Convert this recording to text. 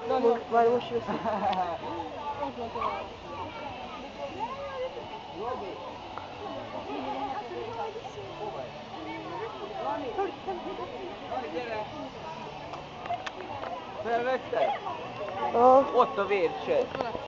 Várj, most jössz. Felvetted? Aha. Ott a vércset.